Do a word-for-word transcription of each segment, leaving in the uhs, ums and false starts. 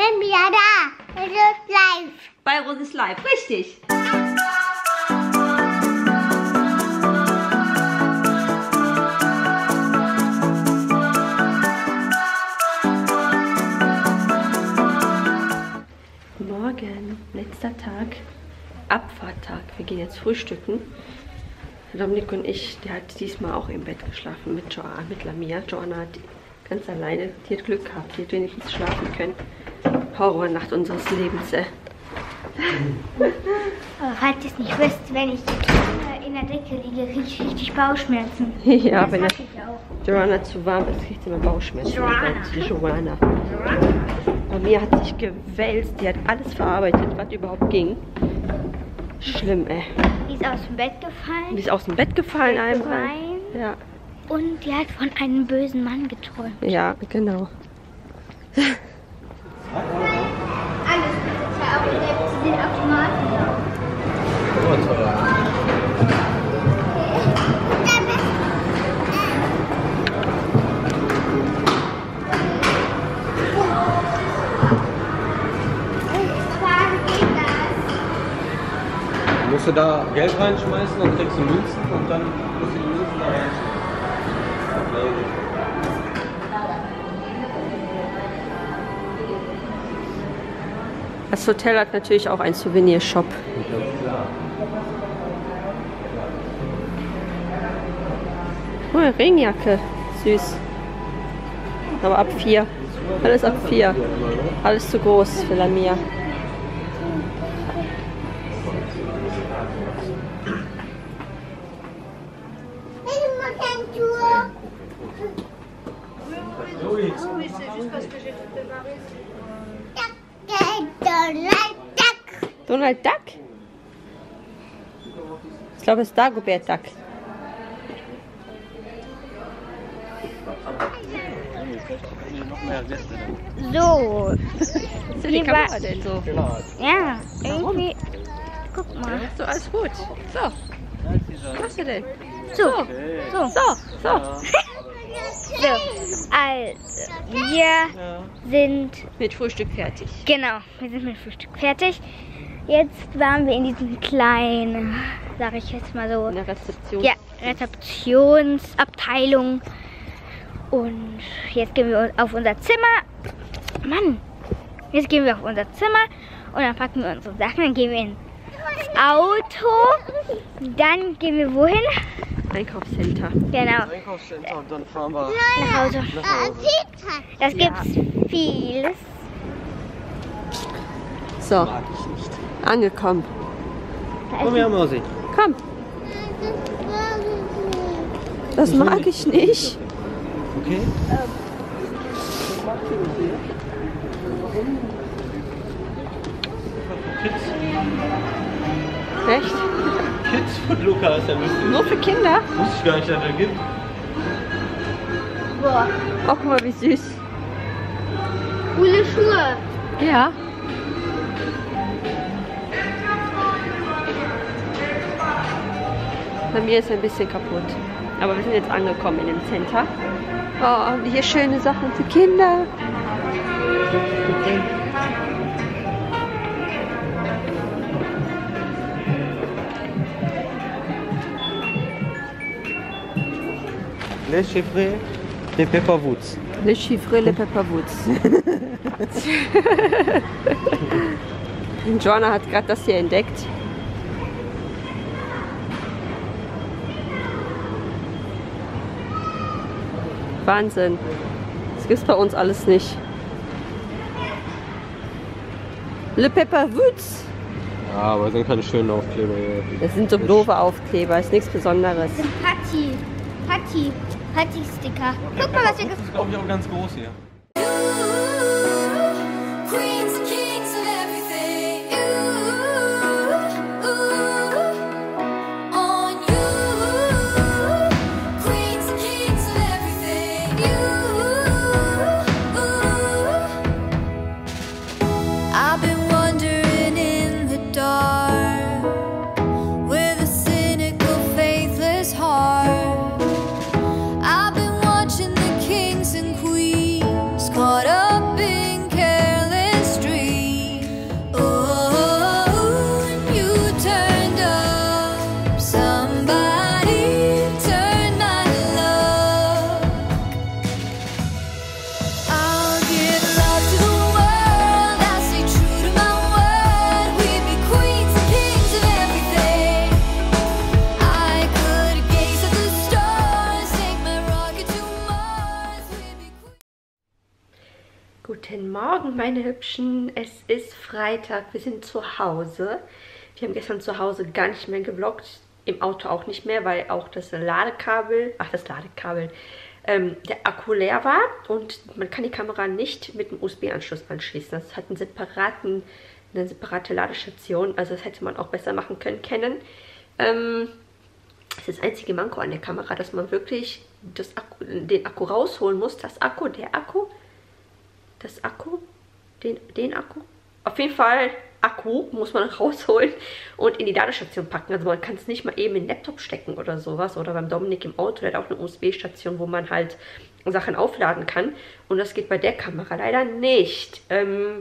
bin wieder da. Es ist live. Bei Rosis Live, richtig. Morgen, letzter Tag, Abfahrttag. Wir gehen jetzt frühstücken. Dominik und ich, der hat diesmal auch im Bett geschlafen mit Joanna, mit Lamia. Joanna hat ganz alleine, die hat Glück gehabt, die hat wenigstens schlafen können. Horrornacht unseres Lebens, äh. Aber falls ihr es nicht wisst, wenn ich in der Decke liege, kriege ich richtig Bauchschmerzen. Ja, das wenn hab das ich auch. Joanna zu warm ist, kriegt sie immer Bauchschmerzen. Joanna. Die Joanna. Lamia hat sich gewälzt, die hat alles verarbeitet, was überhaupt ging. Schlimm, ey. Die ist aus dem Bett gefallen. Die ist aus dem Bett gefallen einmal. Rein. Ja. Und die hat von einem bösen Mann geträumt. Ja, genau. Alles ist ja auch selbst den Automaten. Musst du da Geld reinschmeißen, dann kriegst du Münzen und dann musst du die Münzen da rein. Das Hotel hat natürlich auch einen Souvenirshop. Oh, eine Regenjacke. Süß. Aber ab vier. Alles ab vier. Alles zu groß für Lamia. Donald Duck? Ich glaube, es ist Dagobert Duck. So. So, wie kann man denn so? Ja, irgendwie. Guck mal. So, alles gut. So. Was machst du denn? So. So. So, so. So. Also, wir sind. Mit Frühstück fertig. Genau, wir sind mit Frühstück fertig. Jetzt waren wir in diesem kleinen, sag ich jetzt mal so. In der Rezeption. Ja, Rezeptionsabteilung. Und jetzt gehen wir auf unser Zimmer. Mann, jetzt gehen wir auf unser Zimmer und dann packen wir unsere Sachen. Dann gehen wir ins Auto. Dann gehen wir wohin? Einkaufscenter. Genau. Einkaufscenter und dann fahren wir Nach Hause. nach Hause. Das gibt's vieles. So, Mag ich nicht. angekommen. Komm her, Mausi. Komm. Das mag ich nicht. Okay. Kids. Echt? Kids Food Luca ist ja lustig. Nur für Kinder? Wusste ich gar nicht, dass es gibt. Boah, Oh, guck mal, wie süß. coole Schuhe. Ja. Bei mir ist ein bisschen kaputt. Aber wir sind jetzt angekommen in dem Center. Oh, haben wir hier schöne Sachen für Kinder. Les Chiffres de Pepper Woods. Le Chiffre, le Pepper Woods. Joanna hat gerade das hier entdeckt. Wahnsinn. Das gibt's bei uns alles nicht. Le Pepper Woods. Ja, aber das sind keine schönen Aufkleber hier. Das sind so doofe Aufkleber, ist nichts Besonderes. Patti. Patti. Patti-Sticker. Guck mal, was wir Das ist, glaube ich, auch ganz groß hier. Queens and kings of everything. Ooh, ooh, on you. Queens and kings of everything. Ooh, ooh. I've been wandering in the dark with a cynical, faithless heart. I've been watching the kings and queens caught up in careless Morgen, meine Hübschen. Es ist Freitag. Wir sind zu Hause. Wir haben gestern zu Hause gar nicht mehr gevloggt. Im Auto auch nicht mehr, weil auch das Ladekabel, ach das Ladekabel, ähm, der Akku leer war. Und man kann die Kamera nicht mit dem U S B-Anschluss anschließen. Das hat einen separaten, eine separate Ladestation. Also das hätte man auch besser machen können, kennen. Ähm, das ist das einzige Manko an der Kamera, dass man wirklich das Akku, den Akku rausholen muss. Das Akku, der Akku, das Akku, den, den Akku. Auf jeden Fall Akku muss man rausholen und in die Ladestation packen. Also man kann es nicht mal eben in den Laptop stecken oder sowas. Oder beim Dominik im Auto, der hat auch eine U S B-Station, wo man halt Sachen aufladen kann. Und das geht bei der Kamera leider nicht. Ähm,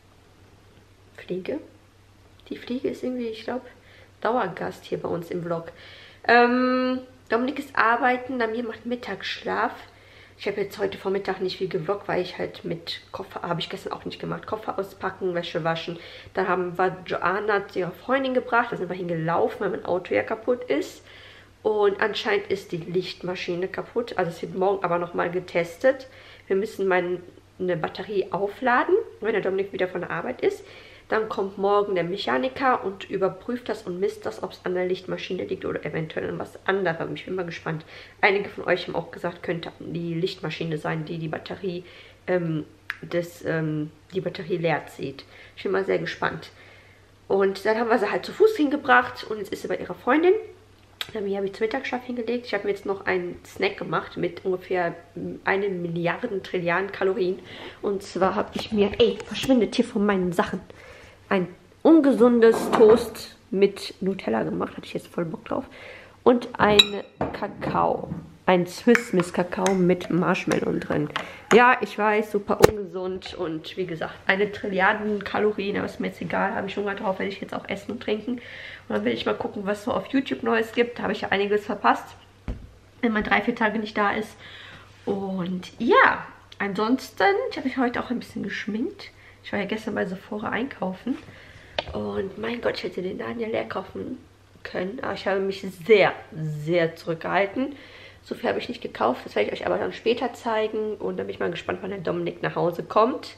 Fliege? Die Fliege ist irgendwie, ich glaube, Dauergast hier bei uns im Vlog. Ähm, Dominik ist arbeiten, Namir macht Mittagsschlaf. Ich habe jetzt heute Vormittag nicht viel gevloggt, weil ich halt mit Koffer, habe ich gestern auch nicht gemacht, Koffer auspacken, Wäsche waschen. Dann haben, war Joanna zu ihrer Freundin gebracht, da sind wir hingelaufen, weil mein Auto ja kaputt ist. Und anscheinend ist die Lichtmaschine kaputt, also es wird morgen aber nochmal getestet. Wir müssen meine Batterie aufladen, wenn der Dominik wieder von der Arbeit ist. Dann kommt morgen der Mechaniker und überprüft das und misst das, ob es an der Lichtmaschine liegt oder eventuell an was anderem. Ich bin mal gespannt. Einige von euch haben auch gesagt, könnte die Lichtmaschine sein, die die Batterie, ähm, des, ähm, die Batterie leer zieht. Ich bin mal sehr gespannt. Und dann haben wir sie halt zu Fuß hingebracht und jetzt ist sie bei ihrer Freundin. Dann habe ich zum Mittagsschlaf hingelegt. Ich habe mir jetzt noch einen Snack gemacht mit ungefähr eine Milliarde Trilliarden Kalorien. Und zwar habe ich mir, ey, verschwindet hier von meinen Sachen, ein ungesundes Toast mit Nutella gemacht. Hatte ich jetzt voll Bock drauf. Und ein Kakao. Ein Swiss Miss Kakao mit Marshmallow drin. Ja, ich weiß, super ungesund. Und wie gesagt, eine Trilliarden Kalorien. Aber ist mir jetzt egal. Habe ich Hunger drauf, werde ich jetzt auch essen und trinken. Und dann will ich mal gucken, was so auf YouTube Neues gibt. Da habe ich ja einiges verpasst, wenn man drei, vier Tage nicht da ist. Und ja, ansonsten, ich habe mich heute auch ein bisschen geschminkt. Ich war ja gestern bei Sephora einkaufen. Und mein Gott, ich hätte den Laden ja leer kaufen können. Aber ich habe mich sehr, sehr zurückgehalten. So viel habe ich nicht gekauft. Das werde ich euch aber dann später zeigen. Und dann bin ich mal gespannt, wann der Dominik nach Hause kommt.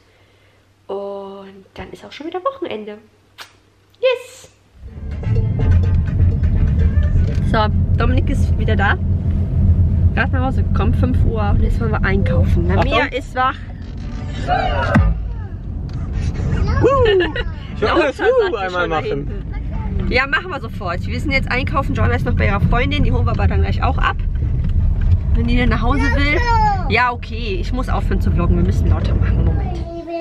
Und dann ist auch schon wieder Wochenende. Yes! So, Dominik ist wieder da. Gerade nach Hause gekommen, fünf Uhr. Und jetzt wollen wir einkaufen. Namir ist wach. Ich will auch das Wuhu einmal machen. Ja, machen wir sofort. Wir sind jetzt einkaufen. Joanna ist noch bei ihrer Freundin. Die holen wir aber dann gleich auch ab. Wenn die dann nach Hause will. Ja, okay. Ich muss aufhören zu vloggen. Wir müssen lauter machen. Moment.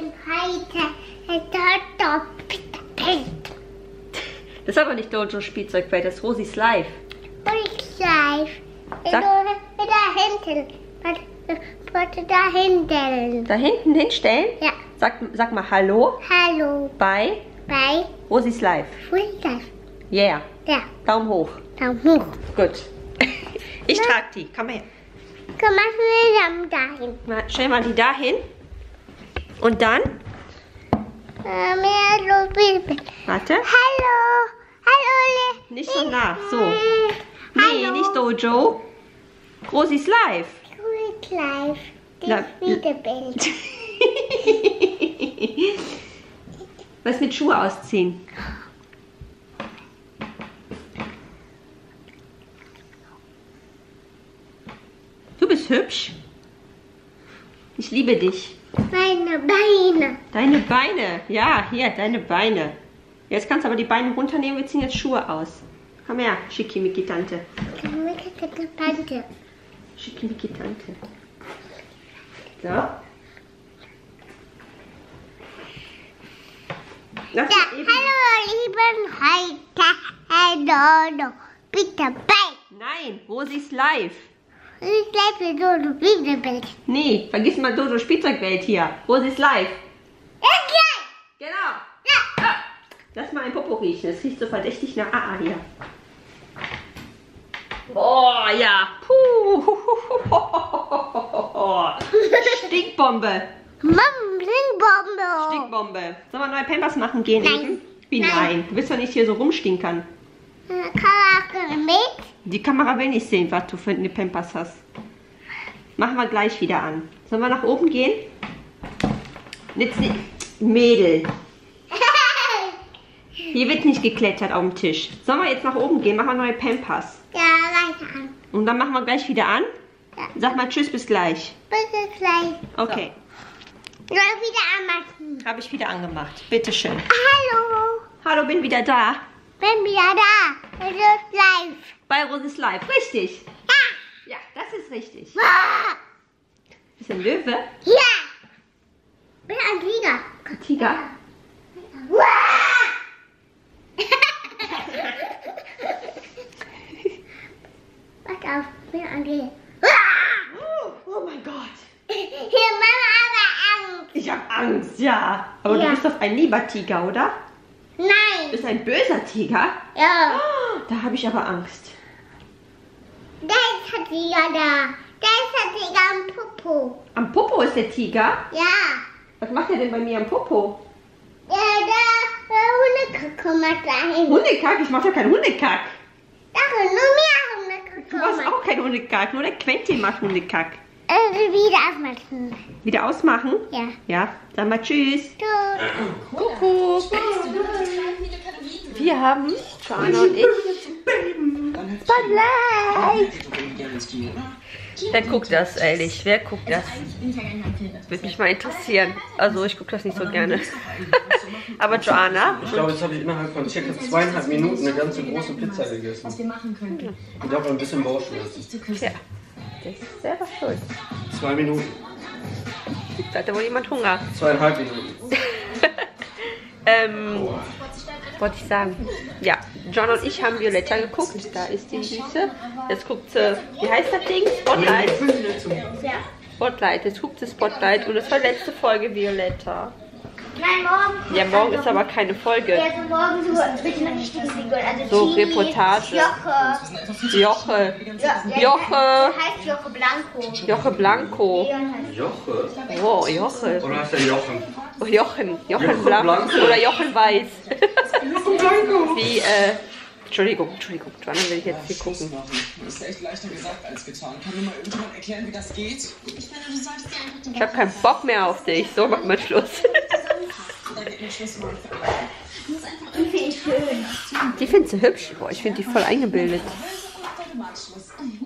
Das ist aber nicht Dojo Spielzeugwelt. Das ist Rosis Live. Rosis Live. Sag, da hinten. Warte, da hinten. Da hinten hinstellen? Ja. Sag, sag mal Hallo. Hallo. Bei Bei Rosis Live. Rosis Live. Yeah. Ja. Daumen hoch. Daumen hoch. Gut. Ich trage die. Komm mal her. Komm mal dahin. Mal, stell mal die da hin. Und dann? Äh, mehr Baby. Warte. Hallo. Hallo. Nicht so nah. So. Nee, Hallo. nicht Dojo. Rosis Live. Rosis Live. La- Das Videobild. Was mit Schuhe ausziehen? Du bist hübsch. Ich liebe dich. Meine Beine. Deine Beine. Ja, hier, deine Beine. Jetzt kannst du aber die Beine runternehmen. Wir ziehen jetzt Schuhe aus. Komm her, Schickimicki-Tante. Tante. Schickimicki-Tante. So. Lass Ja, mal eben. hallo, lieben heute. Hallo, bitte bei. Nein, Rosis Live. Ich bleibe so ein Videobild. Nee, vergiss mal Dojo Spielzeugwelt hier. Rosis Live. Okay. Genau. Ja. Ah, lass mal ein Popo riechen. Das riecht so verdächtig nach A A hier. Boah, ja. Puh. Stinkbombe. Mom, Ringbombe. Stinkbombe. Sollen wir neue Pampers machen gehen Nein. eben? Wie Nein. nein? Du willst doch nicht hier so rumstinkern. Kamera mit. Die Kamera will nicht sehen, was du für eine Pampers hast. Machen wir gleich wieder an. Sollen wir nach oben gehen? Jetzt nicht. Mädel. Hier wird nicht geklettert auf dem Tisch. Sollen wir jetzt nach oben gehen? Machen wir neue Pampers. Ja, weiter an. Und dann machen wir gleich wieder an? Ja. Sag mal tschüss, bis gleich. Bitte gleich. Okay. Soll ich wieder anmachen? Habe ich wieder angemacht. Bitteschön. Hallo. Hallo, bin wieder da. Bin wieder da. Es ist live. Bei Roses Live. Richtig. Ja. Ja, das ist richtig. Ah. Ist ein Löwe? Ja. Bin ein Tiger. Ein Tiger? Wow. Pass auf, bin ein Tiger. Oh, oh mein Gott. Hier, Mama, aber Angst. Ich habe Angst, ja. Aber Ja. du bist doch ein lieber Tiger, oder? Du Nein. bist ein böser Tiger? Ja. Oh, da habe ich aber Angst. Da ist der Tiger da. Da ist der Tiger am Popo. Am Popo ist der Tiger? Ja. Was macht er denn bei mir am Popo? Ja, da, der Hundekack macht dahin. Hundekack? Ich mache doch keinen Hundekack. Da können nur mehr Hundekack Du machst auch keinen Hundekack, nur der Quentin macht Hundekack. Also wieder aufmachen. Wieder ausmachen? Ja. Ja, dann mal tschüss. Tschüss. Kuckuck. Wir haben, Joanna und ich, Spotlight. Wer guckt das eigentlich? Wer guckt das? Würde mich mal interessieren. Also ich gucke das nicht so gerne. Aber Joanna. Ich glaube, jetzt habe ich innerhalb von circa zweieinhalb Minuten eine ganze große Pizza gegessen. Ich habe ein bisschen Bauchschmerzen. Ja, das ist selber schuld. Zwei Minuten. Da hatte wohl jemand Hunger. Zweieinhalb Minuten. ähm, wollte ich sagen. Ja, John und ich haben Violetta geguckt. Da ist die Süße. Jetzt guckt sie, wie heißt das Ding? Spotlight. Spotlight. Jetzt guckt sie Spotlight. Und das war letzte Folge Violetta. Nein, morgen. Ja, morgen ist aber keine Folge. Ja, so morgen so mit einer richtigen Figur. Also So Tini, Reportage. Joche. Joche. Ja, Joche. Der heißt Joche Blanco. Joche Blanco. Leon heißt Joche? Oh, Joche. Oder heißt der Jochen? Oh, Jochen. Jochen Joche Blanco. Blanco. Oder Jochen Weiß. Wie, äh, Entschuldigung, Entschuldigung. Joanna will ich jetzt hier gucken. Das ist echt leichter gesagt als getan. Kann mir mal irgendjemand erklären, wie das geht? Ich finde, du solltest dir einfach den Ich habe keinen Bock mehr auf dich. So, machen wir Schluss. Da geht ein Schluss machen. Die findest du hübsch. Boah, ich finde die voll eingebildet. Macht Schluss.